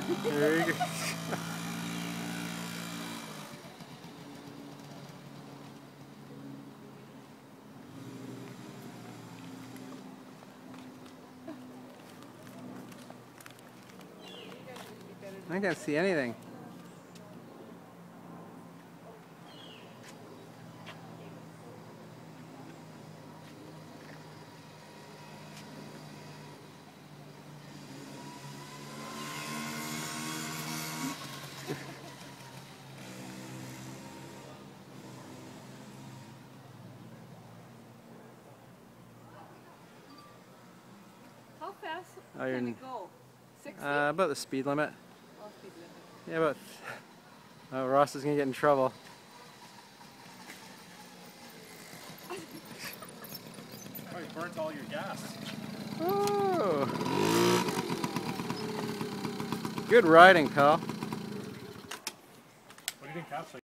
There you go. I can't see anything. How fast Oh, can we go? 60? About the speed limit. Oh, speed limit. Yeah, about. Oh, Ross is gonna get in trouble. Oh, you burnt all your gas. Oh. Good riding, pal. What do you think, Caps?